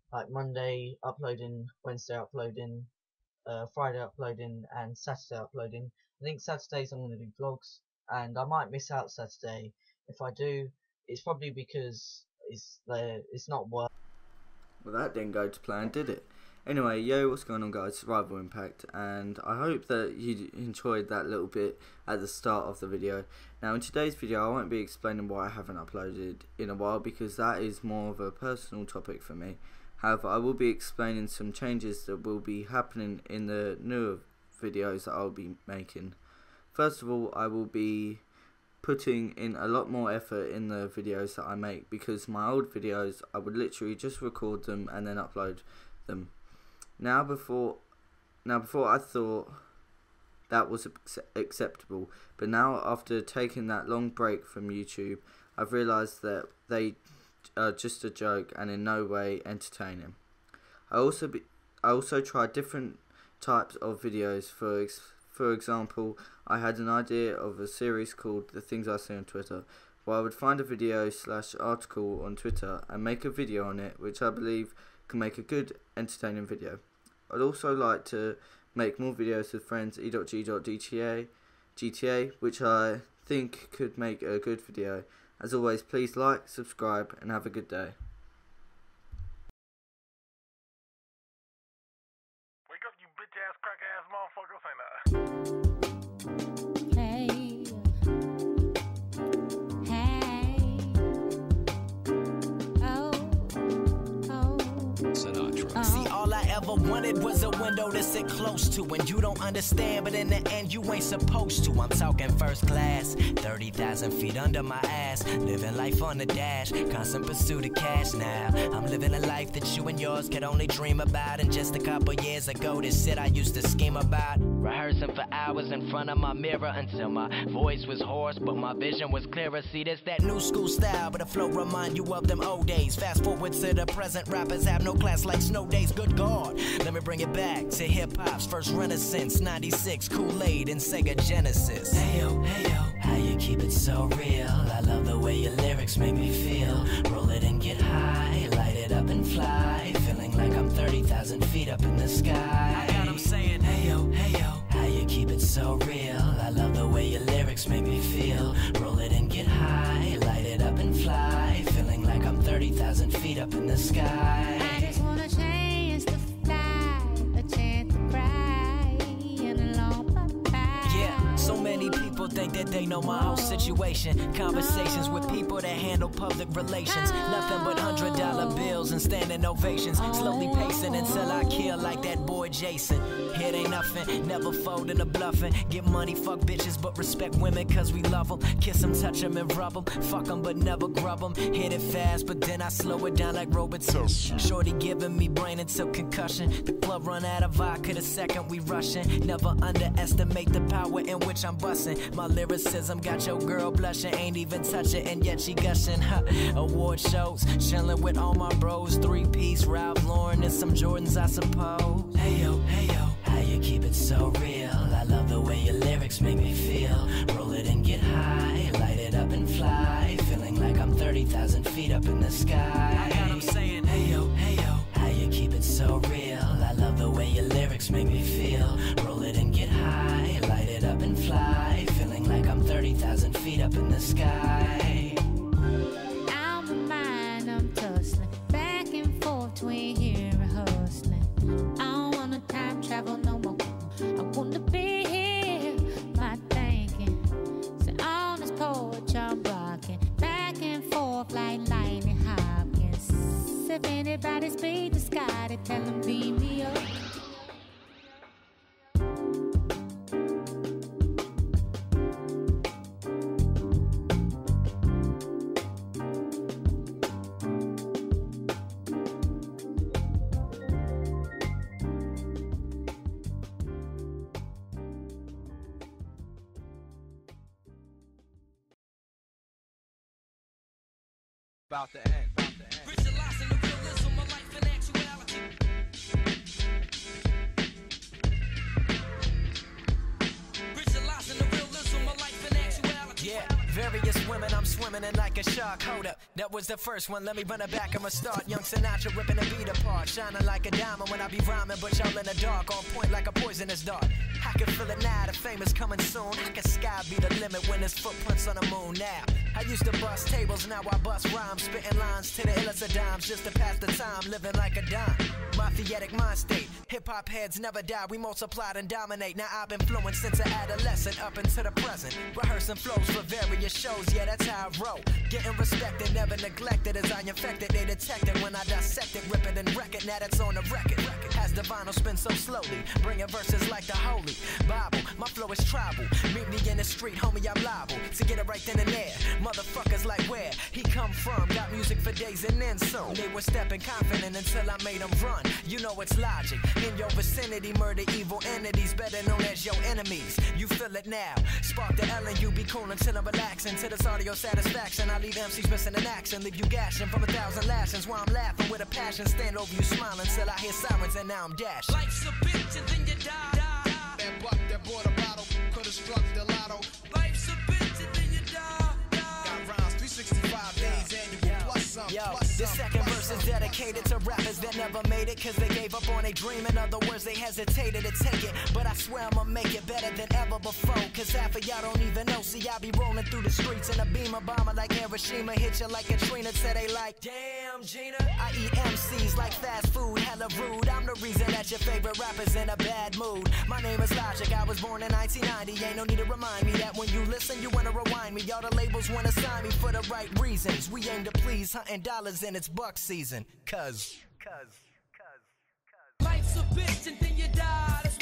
like Monday uploading, Wednesday uploading, Friday uploading, and Saturday uploading. I think Saturdays I'm going to do vlogs, and I might miss out Saturday. If I do, it's probably because it's not work. Well, that didn't go to plan, did it? Anyway, yo, what's going on, guys? Survival Impact, and I hope that you enjoyed that little bit at the start of the video. Now, in today's video, I won't be explaining why I haven't uploaded in a while, because that is more of a personal topic for me. However, I will be explaining some changes that will be happening in the newer videos that I'll be making. First of all, I will be putting in a lot more effort in the videos that I make, because my old videos, I would literally just record them and then upload them. Now before I thought that was acceptable, but now after taking that long break from YouTube, I've realised that they are just a joke and in no way entertaining. I also tried different types of videos. For example, I had an idea of a series called The Things I See on Twitter, where I would find a video / article on Twitter and make a video on it, which I believe can make a good entertaining video. I'd also like to make more videos with friends e.g.GTA, which I think could make a good video. As always, please like, subscribe, and have a good day. Wake up, you bitch ass crack ass motherfuckers, ain't I? See, all I ever wanted was a window to sit close to, and you don't understand, but in the end you ain't supposed to. I'm talking first class, 30,000 feet under my ass, living life on the dash, constant pursuit of cash. Now I'm living a life that you and yours could only dream about. And just a couple years ago, this shit I used to scheme about, rehearsing for hours in front of my mirror until my voice was hoarse but my vision was clearer. See, there's that new school style, but the flow remind you of them old days. Fast forward to the present, rappers have no class like snow days. Good God, let me bring it back to hip-hop's first renaissance, 96, Kool-Aid and Sega Genesis. Hey yo, how you keep it so real? I love the way your lyrics make me feel. Roll it and get high, light it up and fly, feeling like I'm 30,000 feet up in the sky. I got 'em saying, hey yo, how you keep it so real? I love the way your lyrics make me feel. Roll it and get high, light it up and fly, feeling like I'm 30,000 feet up in the sky. I just want a chance to fly, a chance to cry, and a long bye-bye. Yeah, so many people think that they know my whole situation. Conversations with people that handle public relations. Nothing but $100 bills and standing ovations. Slowly pacing until I kill like that boy Jason. It ain't nothing, never folding or bluffing. Get money, fuck bitches, but respect women cause we love them. Kiss them, touch them and rub them. Fuck them but never grub them. Hit it fast but then I slow it down like Robitussin. Shorty giving me brain until concussion. The club run out of vodka the second we rushing. Never underestimate the power in which I'm busting. My lyricism got your girl blushing. Ain't even touch it and yet she gushing. Award shows, chilling with all my bros. 3-piece, Ralph Lauren and some Jordans I suppose. Hey yo, how you keep it so real? I love the way your lyrics make me feel. Roll it and get high, light it up and fly, feeling like I'm 30,000 feet up in the sky. I got 'em saying, hey yo, how you keep it so real? I love the way your lyrics make me feel. Roll it and get high, light it up and fly, feeling like I'm 30,000 feet up in the sky. Out my mind, I'm tussling back and forth between here and hustling. I don't wanna time travel no more. I want to be here, my thinking. So on this porch I'm rocking back and forth like lightning Hopkins. If anybody speak the sky, they tell them beam me up. About to end. Visualizing the realism of life and actuality. Visualizing the realism of life and actuality. Yeah. Various women, I'm swimming in like a shark. Hold up, that was the first one. Let me run it back and restart. Young Sinatra ripping the beat apart, shining like a diamond when I be rhyming, but y'all in the dark, on point like a poisonous dart. I can feel it now, the fame is coming soon. I can sky be the limit when there's footprints on the moon now. I used to bust tables, now I bust rhymes, spitting lines to the illest of dimes, just to pass the time, living like a dime. My theatic mind state, hip-hop heads never die, we multiplied and dominate. Now I've been flowing since an adolescent up into the present, rehearsing flows for various shows, yeah that's how I roll. Getting respected, never neglected, as I infected, they detected when I dissect it, rip it and wreck it, now that's on the record. As the vinyl spins so slowly, bringing verses like the Holy Bible, my flow is tribal, meet me in the street, homie I'm liable to get it right then and there. Motherfuckers like where he come from, got music for days and then some. They were stepping confident until I made them run. You know it's logic, in your vicinity murder evil entities better known as your enemies. You feel it now, spark the L and you be cool until I'm relaxing. To this audio satisfaction, I leave MCs missing an action, leave you gashing from 1,000 lashings while I'm laughing with a passion. Stand over you smiling till I hear sirens and now I'm dashing. Life's a bitch and then you die. That buck that bought a bottle could've struck the lotto. Life's a bitch and then you die. Got rhymes 365 days annual plus some. Yo, plus the some, second plus verse some. is dedicated to rappers that never made it, cause they gave up on a dream. In other words, they hesitated to take it, but I swear I'ma make it better than ever before, cause half of y'all don't even know. See, I be rolling through the streets in a beamer bomber like Hiroshima, hit you like Katrina. Say they like, damn Gina. I eat MCs like fast food, hella rude. I'm the reason that your favorite rapper's in a bad mood. My name is Logic, I was born in 1990. Ain't no need to remind me that when you listen, you wanna rewind me. All the labels wanna sign me for the right reasons. We aim to please, hunting dollars in its buck season. Cause Life's a bitch and then you die.